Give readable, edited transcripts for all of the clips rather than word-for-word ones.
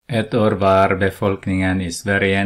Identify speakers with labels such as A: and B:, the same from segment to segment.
A: Ett år var befolkningen i Sverige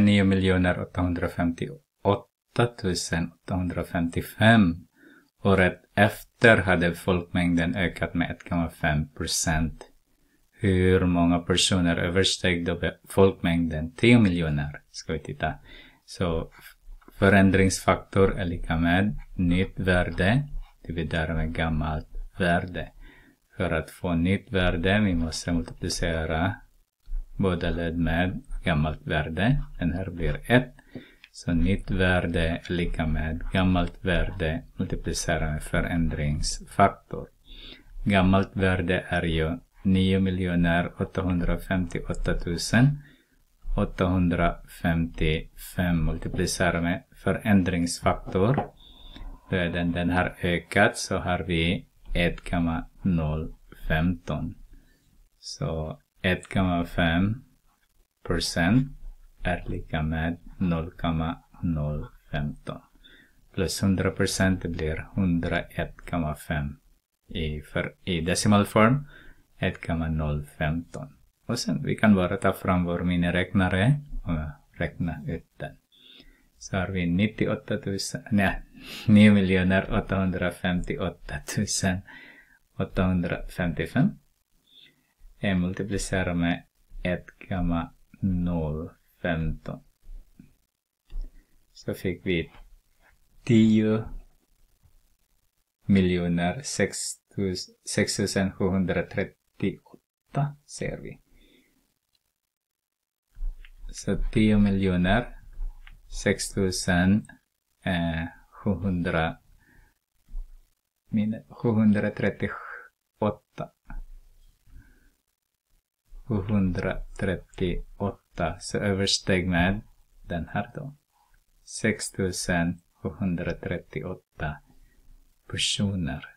A: 9.858.855. Året efter hade folkmängden ökat med 1,5%. Hur många personer översteg då folkmängden 10 miljoner? Ska vi titta. Så förändringsfaktor är lika med nytt värde dividerat med gammalt värde. För att få nytt värde vi måste multiplicera båda led med gammalt värde. Den här blir 1. Så nytt värde är lika med gammalt värde multiplicerat med förändringsfaktor. Gammalt värde är ju 9.858.855 multiplicerat med förändringsfaktor. Då är den har ökat, så har vi 1,015. Så 1,5% är lika med 0,015. Plus 100% blir 101,5. I decimalform 1,015. Och sen vi kan bara ta fram vår miniräknare och räkna ut den. Så har vi 9.858.855. Multiplicerar med 1,015. Så fick vi 10.6.738 ser vi. Så 10.6.738. 738 så översteg med den här då. 6.738 personer.